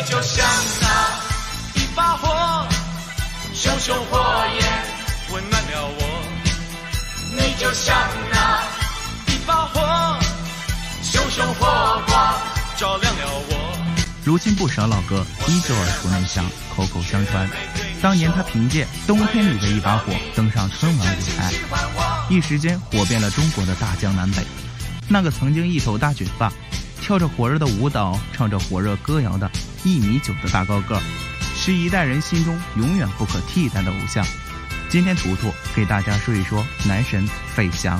就像那一把火，熊熊火焰温暖了我。你就像那一把火，熊熊火光照亮了我。 如今不少老歌依旧耳熟能详，口口相传。当年他凭借《冬天里的一把火》登上春晚舞台，一时间火遍了中国的大江南北。那个曾经一头大卷发，跳着火热的舞蹈，唱着火热歌谣的1.9米的大高个，是一代人心中永远不可替代的偶像。今天图图给大家说一说男神费翔。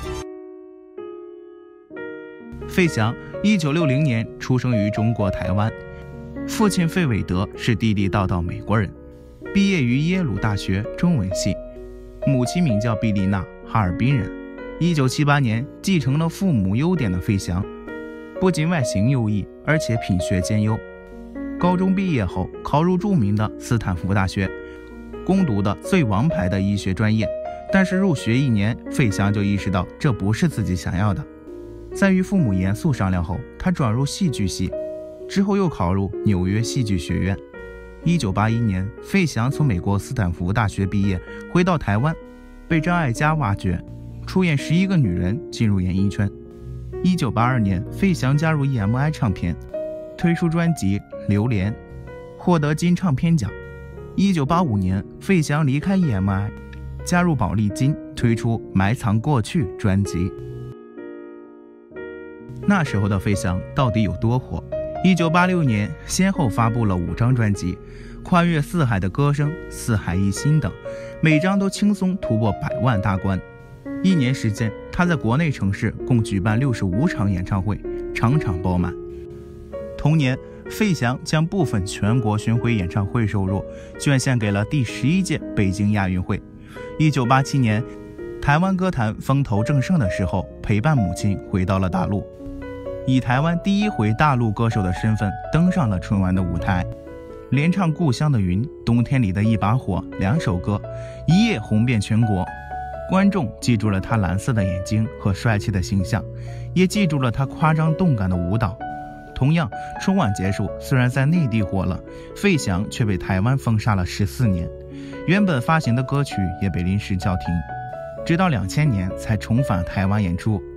费翔1960年出生于中国台湾，父亲费韦德是地地道道美国人，毕业于耶鲁大学中文系，母亲名叫毕丽娜，哈尔滨人。1978年继承了父母优点的费翔，不仅外形优异，而且品学兼优。高中毕业后考入著名的斯坦福大学，攻读的最王牌的医学专业。但是入学1年，费翔就意识到这不是自己想要的。在与父母严肃商量后，他转入戏剧系，之后又考入纽约戏剧学院。1981年，费翔从美国斯坦福大学毕业，回到台湾，被张艾嘉挖掘，出演《11个女人》，进入演艺圈。1982年，费翔加入 EMI 唱片，推出专辑《榴莲》，获得金唱片奖。1985年，费翔离开 EMI， 加入宝丽金，推出《埋藏过去》专辑。那时候的费翔到底有多火？1986年，先后发布了5张专辑，跨越四海的歌声、四海一心等，每张都轻松突破100万大关。1年时间，他在国内城市共举办65场演唱会，场场爆满。同年，费翔将部分全国巡回演唱会收入捐献给了第11届北京亚运会。1987年，台湾歌坛风头正盛的时候，陪伴母亲回到了大陆，以台湾第1回大陆歌手的身份登上了春晚的舞台，连唱《故乡的云》《冬天里的一把火》2首歌，一夜红遍全国。观众记住了他蓝色的眼睛和帅气的形象，也记住了他夸张动感的舞蹈。同样，春晚结束，虽然在内地火了，费翔却被台湾封杀了14年，原本发行的歌曲也被临时叫停，直到2000年才重返台湾演出。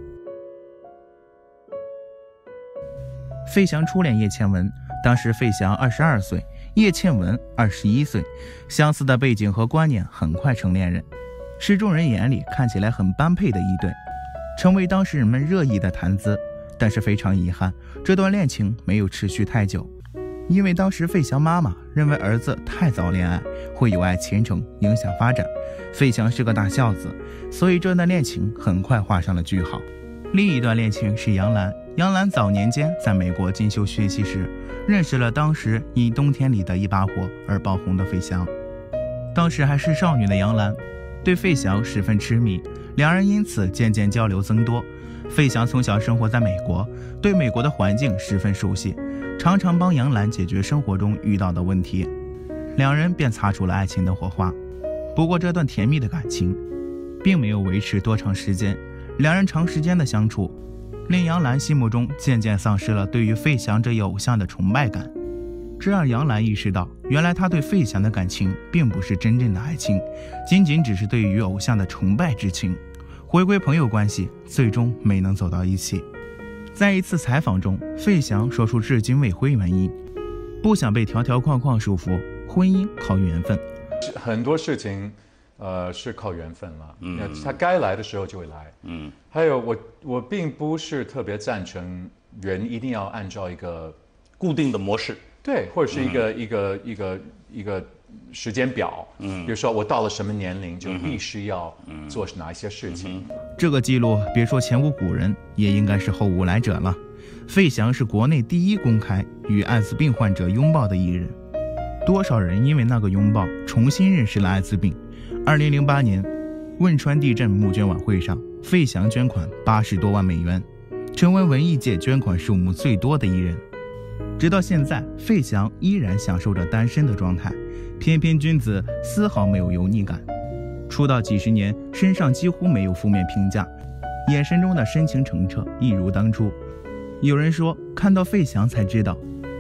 费翔初恋叶倩文，当时费翔22岁，叶倩文21岁，相似的背景和观念很快成恋人，是众人眼里看起来很般配的一对，成为当时人们热议的谈资。但是非常遗憾，这段恋情没有持续太久，因为当时费翔妈妈认为儿子太早恋爱会有碍前程，影响发展。费翔是个大孝子，所以这段恋情很快画上了句号。另一段恋情是杨澜，杨澜早年间在美国进修学习时，认识了当时因《冬天里的一把火》而爆红的费翔。当时还是少女的杨澜对费翔十分痴迷，两人因此渐渐交流增多。费翔从小生活在美国，对美国的环境十分熟悉，常常帮杨澜解决生活中遇到的问题，两人便擦出了爱情的火花。不过这段甜蜜的感情并没有维持多长时间，两人长时间的相处令杨澜心目中渐渐丧失了对于费翔这一偶像的崇拜感，这让杨澜意识到，原来他对费翔的感情并不是真正的爱情，仅仅只是对于偶像的崇拜之情。回归朋友关系，最终没能走到一起。在一次采访中，费翔说出至今未婚原因，不想被条条框框束缚，婚姻靠缘分。 很多事情是靠缘分了，他该来的时候就会来。还有我并不是特别赞成人一定要按照一个固定的模式， 对，或者是一个时间表，比如说我到了什么年龄就必须要做哪一些事情。 这个记录别说前无古人，也应该是后无来者了。费翔是国内第1公开与艾滋病患者拥抱的艺人，多少人因为那个拥抱重新认识了艾滋病。2008年汶川地震募捐晚会上，费翔捐款80多万美元，成为文艺界捐款数目最多的艺人。直到现在，费翔依然享受着单身的状态，翩翩君子，丝毫没有油腻感。出道几十年，身上几乎没有负面评价，眼神中的深情澄澈一如当初。有人说，看到费翔才知道，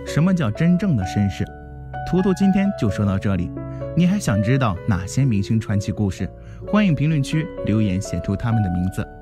什么叫真正的绅士。图图今天就说到这里，你还想知道哪些明星传奇故事？欢迎评论区留言写出他们的名字。